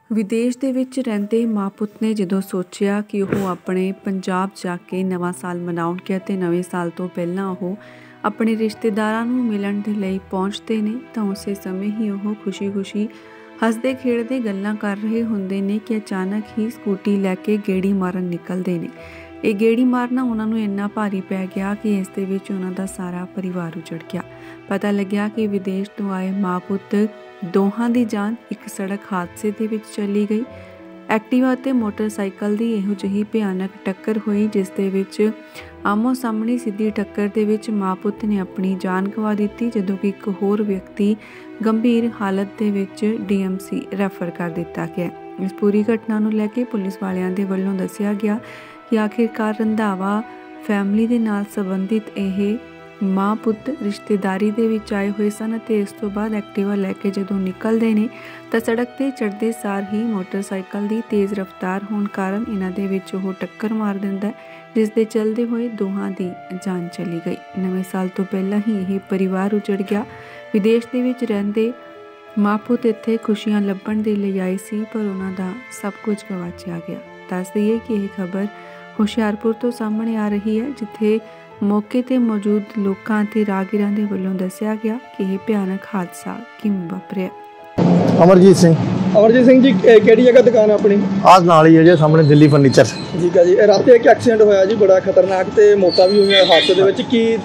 ਵਿਦੇਸ਼ ਦੇ ਵਿੱਚ ਰਹਿੰਦੇ ਮਾਂ ਪੁੱਤ ਨੇ ਜਦੋਂ ਸੋਚਿਆ ਕਿ ਉਹ ਆਪਣੇ ਪੰਜਾਬ ਜਾ ਕੇ ਨਵਾਂ ਸਾਲ ਮਨਾਉਣਗੇ ਅਤੇ ਨਵੇਂ ਸਾਲ ਤੋਂ ਪਹਿਲਾਂ ਉਹ ਆਪਣੇ ਰਿਸ਼ਤੇਦਾਰਾਂ ਨੂੰ ਮਿਲਣ ਦੇ ਲਈ ਪਹੁੰਚਦੇ ਨੇ ਤਾਂ ਉਸੇ ਸਮੇਂ ਹੀ ਉਹ ਖੁਸ਼ੀ-ਖੁਸ਼ੀ ਹੱਸਦੇ ਖੇਡਦੇ ਗੱਲਾਂ ਕਰ ਰਹੇ ਹੁੰਦੇ ਨੇ ਕਿ ਅਚਾਨਕ ਹੀ ਸਕੂਟੀ ਲੈ ਕੇ ਗੇੜੀ ਮਾਰਨ ਨਿਕਲਦੇ ਨੇ। ਇਹ ਗੇੜੀ ਮਾਰਨਾ ਉਹਨਾਂ ਨੂੰ ਇੰਨਾ ਭਾਰੀ ਪੈ ਗਿਆ ਕਿ ਇਸ ਦੇ ਵਿੱਚ ਉਹਨਾਂ ਦਾ ਸਾਰਾ ਪਰਿਵਾਰ ਉਜੜ ਗਿਆ। ਪਤਾ ਲੱਗਿਆ ਕਿ ਵਿਦੇਸ਼ ਤੋਂ ਆਏ ਮਾਂ ਪੁੱਤ ਦੋਹਾਂ ਦੀ ਜਾਨ ਇੱਕ ਸੜਕ ਹਾਦਸੇ ਦੇ ਵਿੱਚ ਚਲੀ ਗਈ। ਐਕਟਿਵਾ ਅਤੇ ਮੋਟਰਸਾਈਕਲ ਦੀ ਇਹੋ ਜਿਹੀ ਭਿਆਨਕ ਟੱਕਰ ਹੋਈ ਜਿਸ ਦੇ ਵਿੱਚ ਆਮੋ ਸਾਹਮਣੇ ਸਿੱਧੀ ਟੱਕਰ ਦੇ ਵਿੱਚ ਮਾਂ ਪੁੱਤ ਨੇ ਆਪਣੀ ਜਾਨ ਗਵਾ ਦਿੱਤੀ, ਜਦੋਂ ਕਿ ਇੱਕ ਹੋਰ ਵਿਅਕਤੀ ਗੰਭੀਰ ਹਾਲਤ ਦੇ ਵਿੱਚ DMC ਰੈਫਰ ਕਰ ਦਿੱਤਾ ਗਿਆ। ਇਸ ਪੂਰੀ ਘਟਨਾ ਨੂੰ ਲੈ ਕੇ ਪੁਲਿਸ ਵਾਲਿਆਂ ਦੇ ਵੱਲੋਂ ਦੱਸਿਆ ਗਿਆ ਕਿ ਆਖਿਰਕਾਰ ਰੰਧਾਵਾ ਫੈਮਿਲੀ ਦੇ ਨਾਲ ਸੰਬੰਧਿਤ ਇਹ ਮਾਂ ਪੁੱਤ ਰਿਸ਼ਤੇਦਾਰੀ ਦੇ ਵਿੱਚ ਆਏ ਹੋਏ ਸਨ ਅਤੇ ਇਸ ਤੋਂ ਬਾਅਦ ਐਕਟਿਵਾ ਲੈ ਕੇ ਜਦੋਂ ਨਿਕਲਦੇ ਨੇ ਤਾਂ ਸੜਕ 'ਤੇ ਚੜ੍ਹਦੇ ਸਾਰ ਹੀ ਮੋਟਰਸਾਈਕਲ ਦੀ ਤੇਜ਼ ਰਫ਼ਤਾਰ ਹੋਣ ਕਾਰਨ ਇਹਨਾਂ ਦੇ ਵਿੱਚ ਉਹ ਟੱਕਰ ਮਾਰ ਦਿੰਦਾ, ਜਿਸ ਦੇ ਚੱਲਦੇ ਹੋਏ ਦੋਹਾਂ ਦੀ ਜਾਨ ਚਲੀ ਗਈ। ਨਵੇਂ ਸਾਲ ਤੋਂ ਪਹਿਲਾਂ ਹੀ ਇਹ ਪਰਿਵਾਰ ਉਜੜ ਗਿਆ। ਵਿਦੇਸ਼ ਦੇ ਵਿੱਚ ਰਹਿੰਦੇ ਮਾਂ ਪੁੱਤ ਇੱਥੇ ਖੁਸ਼ੀਆਂ ਲੱਭਣ ਦੇ ਲਈ ਆਏ ਸੀ, ਪਰ ਉਹਨਾਂ ਦਾ ਸਭ ਕੁਝ ਗਵਾਚਿਆ ਗਿਆ। ਦੱਸ ਦਈਏ ਕਿ ਇਹ ਖਬਰ ਹੁਸ਼ਿਆਰਪੁਰ ਤੋਂ ਸਾਹਮਣੇ ਆ ਰਹੀ ਹੈ, ਜਿੱਥੇ ਮੌਕੇ 'ਤੇ ਮੌਜੂਦ ਲੋਕਾਂ ਅਤੇ ਰਾਹਗੀਰਾਂ ਦੇ ਵੱਲੋਂ ਦੱਸਿਆ ਗਿਆ ਕਿ ਇਹ ਭਿਆਨਕ ਹਾਦਸਾ ਕਿਵੇਂ ਵਾਪਰਿਆ। ਅਮਰਜੀਤ ਸਿੰਘ ਜੀ, ਕਿਹੜੀ ਜਗ੍ਹਾ ਦੁਕਾਨ ਆਪਣੀ? ਆਹ ਨਾਲ ਹੀ ਹੈ ਜੀ, ਸਾਹਮਣੇ ਦਿੱਲੀ ਫਰਨੀਚਰ। ਠੀਕ ਹੈ ਜੀ। ਰਾਤੀ ਇੱਕ ਐਕਸੀਡੈਂਟ ਹੋਇਆ ਜੀ, ਬੜਾ ਖਤਰਨਾਕ, ਤੇ ਮੌਤਾਂ ਵੀ ਹੋਈਆਂ ਹਾਦਸੇ ਦੇ ਵਿੱਚ। ਕੀ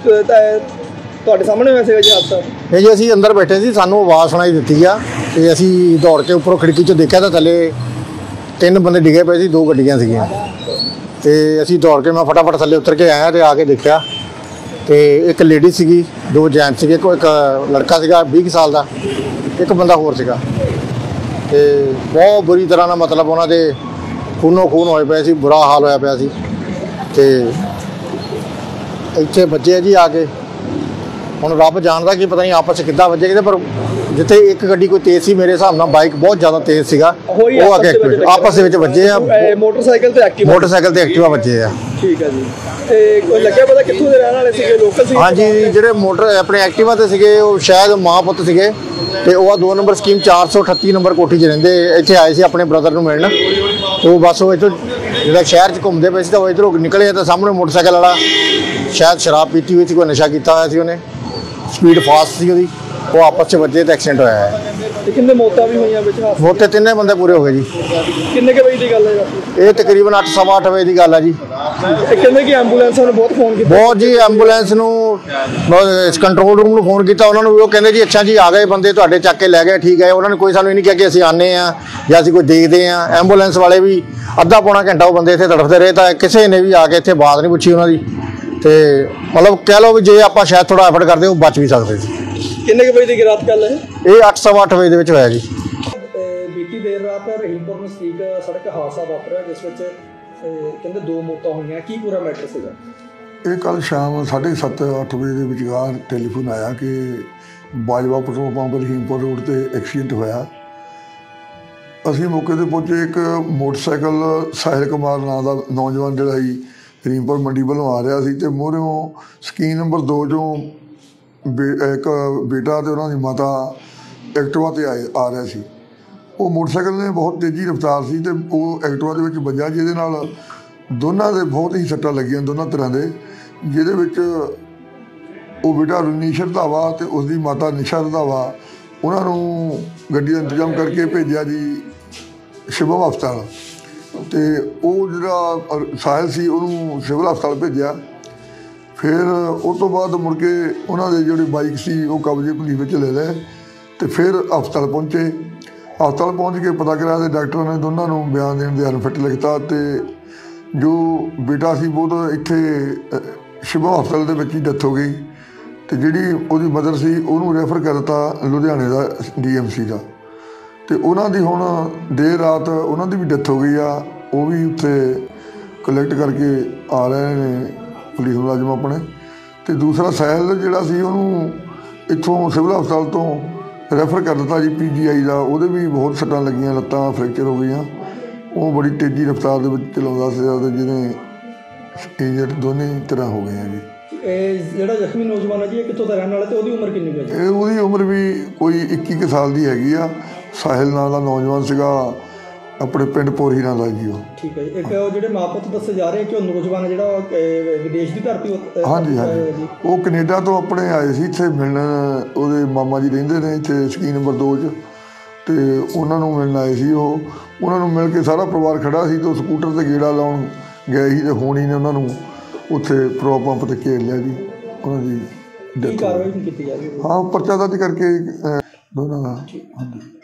ਤੁਹਾਡੇ ਸਾਹਮਣੇ ਹੋਇਆ ਸੀਗਾ ਜੀ ਹਾਦਸਾ? ਇਹ ਜੀ ਅਸੀਂ ਅੰਦਰ ਬੈਠੇ ਸੀ, ਸਾਨੂੰ ਆਵਾਜ਼ ਸੁਣਾਈ ਦਿੱਤੀ ਆ ਤੇ ਅਸੀਂ ਦੌੜ ਕੇ ਉੱਪਰੋਂ ਖਿੜਕੀ 'ਚੋਂ ਦੇਖਿਆ ਤਾਂ ਥੱਲੇ 3 ਬੰਦੇ ਡਿੱਗੇ ਪਏ ਸੀ, 2 ਗੱਡੀਆਂ ਸੀਗੀਆਂ ਤੇ ਅਸੀਂ ਦੌੜ ਕੇ ਮੈਂ ਫਟਾਫਟ ਥੱਲੇ ਉਤਰ ਕੇ ਆਇਆ ਤੇ ਆ ਕੇ ਦੇਖਿਆ ਤੇ ਇੱਕ ਲੇਡੀ ਸੀਗੀ, 2 ਜੈਂਟਸ ਸੀਗੇ, ਕੋਈ ਇੱਕ ਲੜਕਾ ਸੀਗਾ 20 ਸਾਲ ਦਾ, ਇੱਕ ਬੰਦਾ ਹੋਰ ਸੀਗਾ ਤੇ ਬਹੁਤ ਬੁਰੀ ਤਰ੍ਹਾਂ ਨਾਲ ਮਤਲਬ ਉਹਨਾਂ ਦੇ ਖੂਨੋ ਖੂਨ ਹੋਏ ਪਏ ਸੀ, ਬੁਰਾ ਹਾਲ ਹੋਇਆ ਪਿਆ ਸੀ ਤੇ ਇੱਥੇ ਵੱਜੇ ਜੀ ਆ ਕੇ। ਹੁਣ ਰੱਬ ਜਾਣਦਾ ਕਿ ਪਤਾ ਨਹੀਂ ਆਪਸ 'ਚ ਕਿੱਦਾਂ ਵੱਜੇ ਕਿਤੇ, ਪਰ ਜਿੱਥੇ ਇੱਕ ਗੱਡੀ ਕੋਈ ਤੇਜ਼ ਸੀ, ਮੇਰੇ ਹਿਸਾਬ ਨਾਲ ਬਾਈਕ ਬਹੁਤ ਜ਼ਿਆਦਾ ਤੇਜ਼ ਸੀਗਾ, ਉਹ ਅੱਗੇ ਆਪਸ ਦੇ ਵਿੱਚ ਵੱਜੇ ਆ। ਮੋਟਰਸਾਈਕਲ ਤੇ ਐਕਟਿਵਾ ਵੱਜੇ ਆ। ਠੀਕ ਹੈ ਜੀ। ਤੇ ਕੋਈ ਲੱਗਿਆ ਪਤਾ ਕਿੱਥੋਂ ਦੇ ਰਹਿਣ ਵਾਲੇ ਸੀਗੇ, ਲੋਕਲ ਸੀ? ਹਾਂਜੀ, ਜਿਹੜੇ ਮੋਟਰ ਆਪਣੇ ਐਕਟਿਵਾ ਤੇ ਸੀਗੇ ਉਹ ਸ਼ਾਇਦ ਮਾਂ ਪੁੱਤ ਸੀਗੇ ਤੇ ਉਹ 2 ਨੰਬਰ ਸਕੀਮ 438 ਨੰਬਰ ਕੋਠੀ 'ਚ ਰਹਿੰਦੇ, ਇੱਥੇ ਆਏ ਸੀ ਆਪਣੇ ਬ੍ਰਦਰ ਨੂੰ ਮਿਲਣ। ਉਹ ਬਸ ਉਹ ਇੱਥੋਂ ਜਿਹੜਾ ਸ਼ਹਿਰ 'ਚ ਘੁੰਮਦੇ ਪਏ ਸੀ ਤਾਂ ਉਹ ਇੱਧਰੋਂ ਨਿਕਲੇ ਤਾਂ ਸਾਹਮਣੇ ਮੋਟਰਸਾਈਕਲ ਵਾਲਾ ਸ਼ਾਇਦ ਸ਼ਰਾਬ ਪੀਤੀ ਹੋਈ ਸੀ, ਕੋਈ ਨਸ਼ਾ ਕੀਤਾ ਹੋਇਆ ਸੀ, ਉਹਨੇ ਸਪੀਡ ਫਾਸਟ ਸੀ ਉਹਦੀ, ਉਹ ਆਪਸ 'ਚ ਵੱਜੇ ਤੇ ਐਕਸੀਡੈਂਟ ਹੋਇਆ ਹੈ। ਕਿੰਨੇ ਮੌਤਾਂ ਵੀ ਹੋਈਆਂ ਵਿੱਚ? ਮੌਤੇ 3 ਬੰਦੇ ਪੂਰੇ ਹੋ ਗਏ ਜੀ। ਕਿੰਨੇ ਕੁ ਵਜੇ ਦੀ ਗੱਲ ਹੈ? ਇਹ ਤਕਰੀਬਨ 8 ਸਵਾ 8 ਵਜੇ ਦੀ ਗੱਲ ਹੈ ਜੀ। ਕਹਿੰਦੇ ਕਿ ਐਂਬੂਲੈਂਸਾਂ ਨੂੰ ਬਹੁਤ ਫੋਨ ਕੀਤਾ? ਬਹੁਤ ਜੀ, ਐਂਬੂਲੈਂਸ ਨੂੰ ਕੰਟਰੋਲ ਰੂਮ ਨੂੰ ਫੋਨ ਕੀਤਾ, ਉਹਨਾਂ ਨੂੰ ਉਹ ਕਹਿੰਦੇ ਜੀ ਅੱਛਾ ਜੀ ਆ ਗਏ ਬੰਦੇ, ਤੁਹਾਡੇ ਚੱਕ ਕੇ ਲੈ ਗਏ, ਠੀਕ ਹੈ। ਉਹਨਾਂ ਨੇ ਕੋਈ ਸਾਨੂੰ ਇਹ ਨਹੀਂ ਕਿਹਾ ਕਿ ਅਸੀਂ ਆਉਂਦੇ ਹਾਂ ਜਾਂ ਅਸੀਂ ਕੋਈ ਦੇਖਦੇ ਹਾਂ। ਐਂਬੂਲੈਂਸ ਵਾਲੇ ਵੀ ਅੱਧਾ ਪੌਣਾ ਘੰਟਾ ਉਹ ਬੰਦੇ ਇੱਥੇ ਤੜਫਦੇ ਰਹੇ ਤਾਂ ਕਿਸੇ ਨੇ ਵੀ ਆ ਕੇ ਇੱਥੇ ਬਾਤ ਨਹੀਂ ਪੁੱਛੀ ਉਹਨਾਂ ਦੀ। ਤੇ ਮਤਲਬ ਕਹਿ ਲਓ ਵੀ ਜੇ ਆਪਾਂ ਸ਼ਾਇਦ ਥੋੜਾ ਐਫਰਟ ਕਰਦੇ ਉਹ ਬਚ ਵੀ ਸਕਦੇ ਸੀ। ਕਿੰਨੇ ਕੁ ਵਜੇ ਦੀ ਰਾਤ ਗੱਲ ਹੈ? ਇਹ 8 ਸਵਾ 8 ਵਜੇ ਦੇ ਵਿੱਚ ਹੋਇਆ ਜੀ। ਬੀਤੀ ਦੇਰ ਰਾਤ ਰਹੀਮਪੁਰ ਨਜ਼ਦੀਕ ਸੜਕ ਹਾਦਸਾ ਵਾਪਰਿਆ ਜਿਸ ਵਿੱਚ ਕਹਿੰਦੇ 2 ਮੌਤਾਂ ਹੋਈਆਂ। ਕੀ ਪੂਰਾ ਮੈਟਰ ਸੀਗਾ? ਇਹ ਕੱਲ ਸ਼ਾਮ 7:30 8 ਵਜੇ ਦੇ ਵਿਚਕਾਰ ਟੈਲੀਫੋਨ ਆਇਆ ਕਿ Bajwa petrol pump Rahimpur road 'ਤੇ ਐਕਸੀਡੈਂਟ ਹੋਇਆ। ਅਸੀਂ ਮੌਕੇ ਤੇ ਪਹੁੰਚੇ। ਇੱਕ ਮੋਟਰਸਾਈਕਲ ਸਾਹਿਲ ਕੁਮਾਰ ਨਾਂ ਦਾ ਨੌਜਵਾਨ ਜਿਹੜਾ ਸੀ ਰਹੀਮਪੁਰ ਮੰਡੀ ਵੱਲੋਂ ਆ ਰਿਹਾ ਸੀ ਤੇ ਮੂਹਰਿਓਂ ਸਕੀਮ ਨੰਬਰ 2 'ਚੋਂ ਇੱਕ ਬੇਟਾ ਤੇ ਉਹਨਾਂ ਦੀ ਮਾਤਾ ਐਕਟਿਵਾ 'ਤੇ ਆ ਰਿਹਾ ਸੀ। ਉਹ ਮੋਟਰਸਾਈਕਲ ਨੇ ਬਹੁਤ ਤੇਜ਼ੀ ਰਫ਼ਤਾਰ ਸੀ ਤੇ ਉਹ ਐਕਟਿਵਾ ਦੇ ਵਿੱਚ ਵੱਜਾ, ਜਿਹਦੇ ਨਾਲ ਦੋਨਾਂ ਦੇ ਬਹੁਤ ਹੀ ਸੱਟਾਂ ਲੱਗੀਆਂ, ਦੋਨਾਂ ਤਰ੍ਹਾਂ ਦੇ। ਜਿਹਦੇ ਵਿੱਚ ਉਹ ਬੇਟਾ ਰਣੀਸ਼ ਰੰਧਾਵਾ ਤੇ ਉਸਦੀ ਮਾਤਾ ਨਿਸ਼ਾ ਰੰਧਾਵਾ, ਉਹਨਾਂ ਨੂੰ ਗੱਡੀ ਦਾ ਇੰਤਜ਼ਾਮ ਕਰਕੇ ਭੇਜਿਆ ਜੀ ਸ਼ਿਵਮ ਹਸਪਤਾਲ। ਅਤੇ ਉਹ ਜਿਹੜਾ ਸਾਹਿਲ ਸੀ ਉਹਨੂੰ ਸਿਵਲ ਹਸਪਤਾਲ ਭੇਜਿਆ। ਫਿਰ ਉਹ ਤੋਂ ਬਾਅਦ ਮੁੜ ਕੇ ਉਹਨਾਂ ਦੇ ਜਿਹੜੇ ਬਾਈਕ ਸੀ ਉਹ ਕਬਜ਼ੇ ਪੁਲਿਸ ਵਿੱਚ ਲੈ ਲਏ ਅਤੇ ਫਿਰ ਹਸਪਤਾਲ ਪਹੁੰਚੇ। ਹਸਪਤਾਲ ਪਹੁੰਚ ਕੇ ਪਤਾ ਕਰਿਆ ਅਤੇ ਡਾਕਟਰਾਂ ਨੇ ਦੋਨਾਂ ਨੂੰ ਬਿਆਨ ਦੇਣ ਦੇ ਅਨਫਿਟ ਲਿਖਤਾ ਅਤੇ ਜੋ ਬੇਟਾ ਸੀ ਬਹੁਤ ਇੱਥੇ ਸ਼ਿਵਮ ਹਸਪਤਾਲ ਦੇ ਵਿੱਚ ਹੀ ਡੈਥ ਹੋ ਗਈ ਅਤੇ ਜਿਹੜੀ ਉਹਦੀ ਮਦਰ ਸੀ ਉਹਨੂੰ ਰੈਫਰ ਕਰ ਦਿੱਤਾ ਲੁਧਿਆਣੇ ਦਾ DMC ਦਾ। ਅਤੇ ਉਹਨਾਂ ਦੀ ਹੁਣ ਦੇਰ ਰਾਤ ਉਹਨਾਂ ਦੀ ਵੀ ਡੈਥ ਹੋ ਗਈ ਆ। ਉਹ ਵੀ ਉੱਥੇ ਕਲੈਕਟ ਕਰਕੇ ਆ ਰਹੇ ਨੇ ਪੁਲਿਸ ਮੁਲਾਜ਼ਮ ਆਪਣੇ। ਅਤੇ ਦੂਸਰਾ ਸਾਹਿਲ ਜਿਹੜਾ ਸੀ ਉਹਨੂੰ ਇੱਥੋਂ ਸਿਵਲ ਹਸਪਤਾਲ ਤੋਂ ਰੈਫਰ ਕਰ ਦਿੱਤਾ ਜੀ PGI ਦਾ। ਉਹਦੇ ਵੀ ਬਹੁਤ ਸੱਟਾਂ ਲੱਗੀਆਂ, ਲੱਤਾਂ ਫ੍ਰੈਕਚਰ ਹੋ ਗਈਆਂ। ਉਹ ਬੜੀ ਤੇਜ਼ੀ ਰਫ਼ਤਾਰ ਦੇ ਵਿੱਚ ਚਲਾਉਂਦਾ ਸੀਗਾ ਅਤੇ ਜਿਹਨੇ ਇੰਜਰਡ ਦੋਨੇ ਤਰ੍ਹਾਂ ਹੋ ਗਏ ਆ ਜੀ। ਇਹ ਜਿਹੜਾ ਜ਼ਖਮੀ ਨੌਜਵਾਨ ਹੈ ਜੀ, ਇਹ ਕਿੱਥੋਂ ਦਾ ਰਹਿਣ ਵਾਲਾ ਅਤੇ ਉਹਦੀ ਉਮਰ ਕਿੰਨੀ ਹੈ ਜੀ? ਉਹਦੀ ਉਮਰ ਵੀ ਕੋਈ 21 ਕੁ ਸਾਲ ਦੀ ਹੈਗੀ ਆ। ਸਾਹਿਲ ਨਾਂ ਦਾ ਨੌਜਵਾਨ ਸੀਗਾ, ਆਪਣੇ ਪਿੰਡ ਪੋਰੀ ਨਾਲ ਆ ਜੀ ਉਹ। ਠੀਕ ਹੈ ਜੀ। ਇੱਕ ਜਿਹੜੇ ਮਾਂ ਪੁੱਤ ਦੱਸੇ ਜਾ ਰਹੇ ਕਿ ਉਹ ਨੌਜਵਾਨ ਜਿਹੜਾ ਵਿਦੇਸ਼ ਦੀ ਧਰਤੀ ਹਾਂਜੀ ਹਾਂਜੀ, ਉਹ ਕੈਨੇਡਾ ਤੋਂ ਆਪਣੇ ਆਏ ਸੀ ਇੱਥੇ ਮਿਲਣ। ਉਹਦੇ ਮਾਮਾ ਜੀ ਰਹਿੰਦੇ ਨੇ ਇੱਥੇ ਸਕੀਮ ਨੰਬਰ 2 'ਚ, ਅਤੇ ਉਹਨਾਂ ਨੂੰ ਮਿਲਣ ਆਏ ਸੀ। ਉਹਨਾਂ ਨੂੰ ਮਿਲ ਕੇ ਸਾਰਾ ਪਰਿਵਾਰ ਖੜ੍ਹਾ ਸੀ, ਅਤੇ ਉਹ ਸਕੂਟਰ 'ਤੇ ਗੇੜਾ ਲਾਉਣ ਗਏ ਸੀ, ਅਤੇ ਹੁਣ ਹੀ ਨੇ ਉਹਨਾਂ ਨੂੰ ਉੱਥੇ ਪੈਟਰੋਲ ਪੰਪ 'ਤੇ ਘੇਰ ਲਿਆ ਜੀ। ਉਹਨਾਂ ਦੀ ਡੈਥ। ਕਾਰਵਾਈ ਕੀਤੀ ਜਾਵੇ। ਹਾਂ, ਪਰਚਾ ਦਰਜ ਕਰਕੇ ਦੋਨਾਂ ਦਾ। ਹਾਂਜੀ।